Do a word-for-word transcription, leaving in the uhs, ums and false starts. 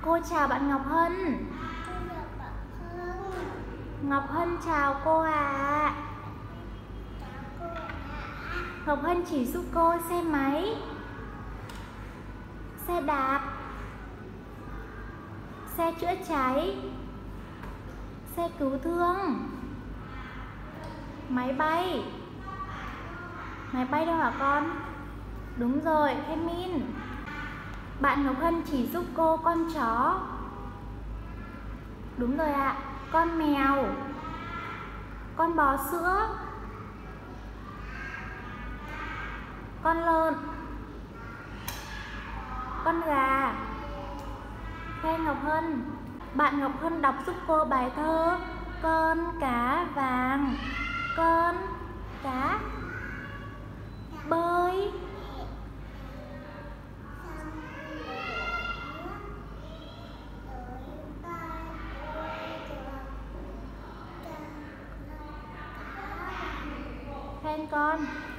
Cô chào bạn Ngọc Hân. Ngọc Hân chào cô ạ. Ngọc Hân chỉ giúp cô xe máy, xe đạp, xe chữa cháy, xe cứu thương, máy bay. Máy bay đâu hả con? Đúng rồi, Emin. Bạn Ngọc Hân chỉ giúp cô con chó. Đúng rồi ạ. Con mèo, con bò sữa, con lợn, con gà. Khen Ngọc Hân. Bạn Ngọc Hân đọc giúp cô bài thơ Con cá vàng, con cá bơi. Khen con.